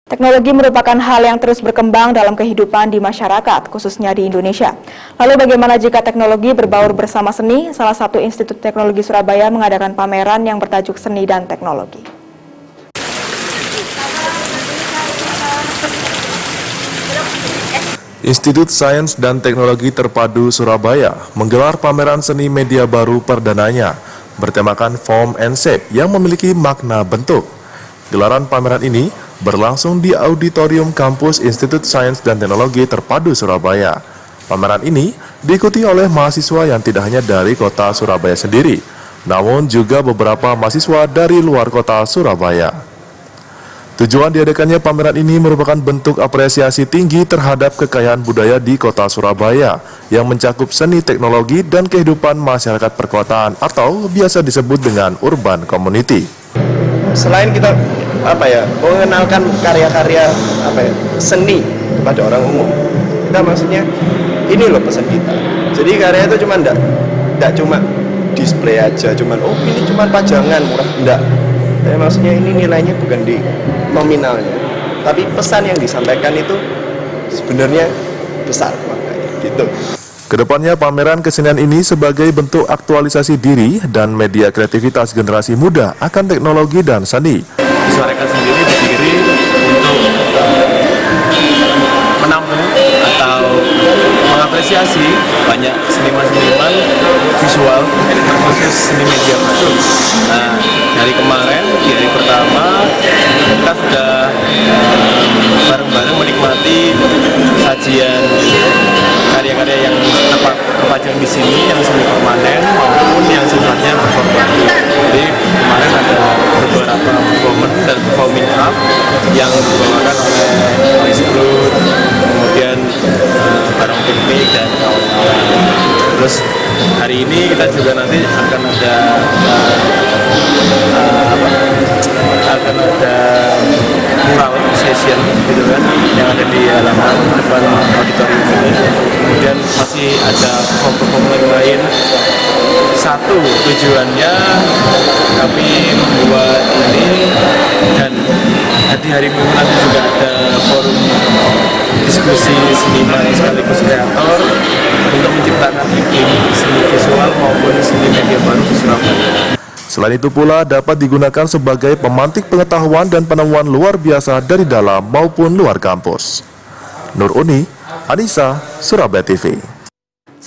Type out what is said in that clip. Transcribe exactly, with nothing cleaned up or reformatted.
Teknologi merupakan hal yang terus berkembang dalam kehidupan di masyarakat, khususnya di Indonesia. Lalu bagaimana jika teknologi berbaur bersama seni? Salah satu Institut Teknologi Surabaya mengadakan pameran yang bertajuk Seni dan Teknologi. Institut Sains dan Teknologi Terpadu Surabaya menggelar pameran seni media baru perdananya bertemakan Form and Shape yang memiliki makna bentuk. Gelaran pameran ini berlangsung di Auditorium Kampus Institut Sains dan Teknologi Terpadu Surabaya. Pameran ini diikuti oleh mahasiswa yang tidak hanya dari kota Surabaya sendiri, namun juga beberapa mahasiswa dari luar kota Surabaya. Tujuan diadakannya pameran ini merupakan bentuk apresiasi tinggi terhadap kekayaan budaya di kota Surabaya yang mencakup seni, teknologi, dan kehidupan masyarakat perkotaan atau biasa disebut dengan urban community. Selain kita apa ya mengenalkan karya-karya apa ya seni kepada orang umum, kita maksudnya ini loh pesan kita. Jadi karya itu cuma enggak enggak cuma display aja, cuman oh ini cuma pajangan murah, enggak. Tapi maksudnya ini nilainya bukan di nominalnya, tapi pesan yang disampaikan itu sebenarnya besar makanya gitu. Kedepannya pameran kesenian ini sebagai bentuk aktualisasi diri dan media kreativitas generasi muda akan teknologi dan seni. Suarakan sendiri berdiri untuk menampung atau mengapresiasi banyak seniman-seniman visual terkhusus seni media baru. Nah, dari kemarin di hari pertama kita sudah bareng-bareng menikmati sajian karya-karya yang tepat terpajang di sini, yang semi permanen maupun yang sifatnya performatif. Jadi kemarin ada beberapa performance dan performing art yang dibawakan oleh Ice Blood, kemudian uh, Barong Piknik dan kawan-kawan. Terus hari ini kita juga nanti akan ada uh, uh, apa? akan ada mural session gitu kan yang ada di halaman depan auditorium ini. Kemudian masih ada perform-perform lain. Satu tujuannya kami membuat ini, dan di hari Minggu nanti juga ada forum diskusi seniman sekaligus kreator untuk menciptakan iklim seni visual maupun seni media baru di Surabaya. Selain itu pula dapat digunakan sebagai pemantik pengetahuan dan penemuan luar biasa dari dalam maupun luar kampus. Nur Uni, Anissa, Surabaya T V.